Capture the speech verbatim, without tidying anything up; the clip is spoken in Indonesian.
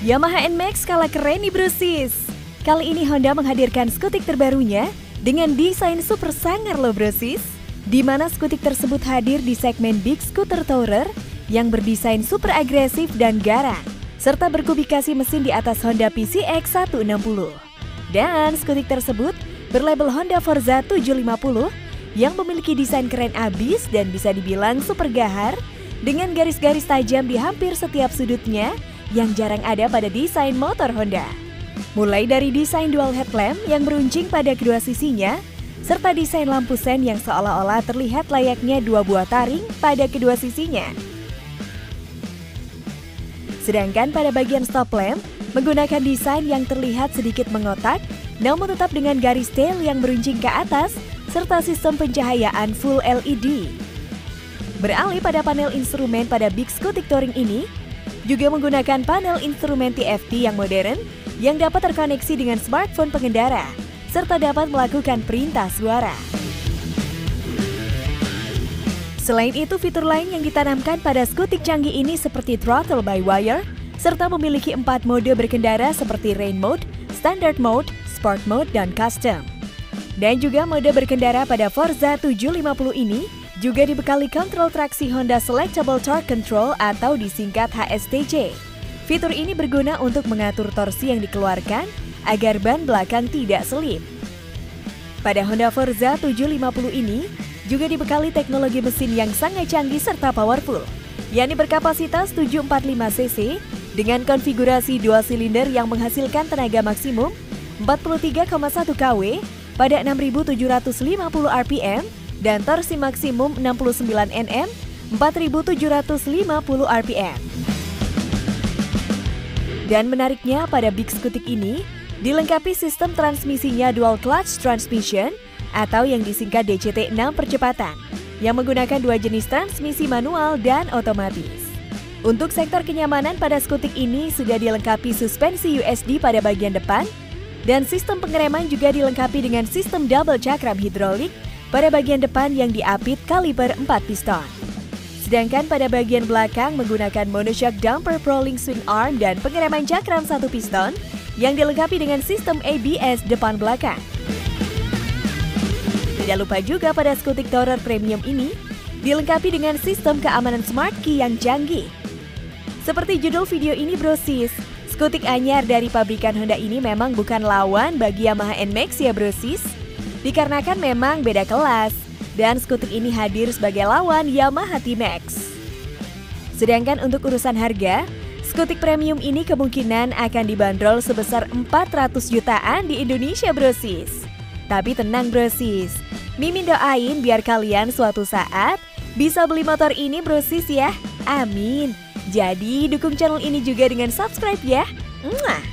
Yamaha N Max kalah keren nih brosis. Kali ini Honda menghadirkan skutik terbarunya dengan desain super sangar loh brosis. Di mana skutik tersebut hadir di segmen Big Scooter Tourer yang berdesain super agresif dan garang, serta berkubikasi mesin di atas Honda P C X seratus enam puluh. Dan skutik tersebut berlabel Honda Forza tujuh lima puluh yang memiliki desain keren abis dan bisa dibilang super gahar dengan garis-garis tajam di hampir setiap sudutnya yang jarang ada pada desain motor Honda. Mulai dari desain dual headlamp yang beruncing pada kedua sisinya, serta desain lampu sen yang seolah-olah terlihat layaknya dua buah taring pada kedua sisinya. Sedangkan pada bagian stop lamp, menggunakan desain yang terlihat sedikit mengotak, namun tetap dengan garis tail yang beruncing ke atas, serta sistem pencahayaan full L E D. Beralih pada panel instrumen pada Big Scootik Touring ini, juga menggunakan panel instrumen T F T yang modern yang dapat terkoneksi dengan smartphone pengendara, serta dapat melakukan perintah suara. Selain itu, fitur lain yang ditanamkan pada skutik canggih ini seperti throttle by wire, serta memiliki empat mode berkendara seperti Rain Mode, Standard Mode, Sport Mode, dan Custom. Dan juga mode berkendara pada Forza tujuh lima puluh ini juga dibekali kontrol traksi Honda Selectable Torque Control atau disingkat H S T C. Fitur ini berguna untuk mengatur torsi yang dikeluarkan agar ban belakang tidak selip. Pada Honda Forza tujuh lima puluh ini juga dibekali teknologi mesin yang sangat canggih serta powerful, yakni berkapasitas tujuh ratus empat puluh lima cc dengan konfigurasi dual silinder yang menghasilkan tenaga maksimum empat puluh tiga koma satu kilowatt pada enam ribu tujuh ratus lima puluh R P M dan torsi maksimum enam puluh sembilan newton meter empat ribu tujuh ratus lima puluh R P M. Dan menariknya pada Big Scootik ini dilengkapi sistem transmisinya dual clutch transmission atau yang disingkat D C T enam percepatan yang menggunakan dua jenis transmisi manual dan otomatis. Untuk sektor kenyamanan pada skutik ini sudah dilengkapi suspensi U S D pada bagian depan dan sistem pengereman juga dilengkapi dengan sistem double cakram hidrolik pada bagian depan yang diapit kaliber empat piston. Sedangkan pada bagian belakang menggunakan monoshock damper rolling swing arm dan pengereman cakram satu piston yang dilengkapi dengan sistem A B S depan belakang. Tidak lupa juga pada skutik Tourer Premium ini dilengkapi dengan sistem keamanan Smart Key yang canggih. Seperti judul video ini brosis, skutik anyar dari pabrikan Honda ini memang bukan lawan bagi Yamaha N Max ya brosis. Dikarenakan memang beda kelas, dan skutik ini hadir sebagai lawan Yamaha T-Max. Sedangkan untuk urusan harga, skutik premium ini kemungkinan akan dibanderol sebesar empat ratus jutaan di Indonesia brosis. Tapi tenang brosis, Mimin doain biar kalian suatu saat bisa beli motor ini brosis ya, amin. Jadi dukung channel ini juga dengan subscribe ya. Mwah.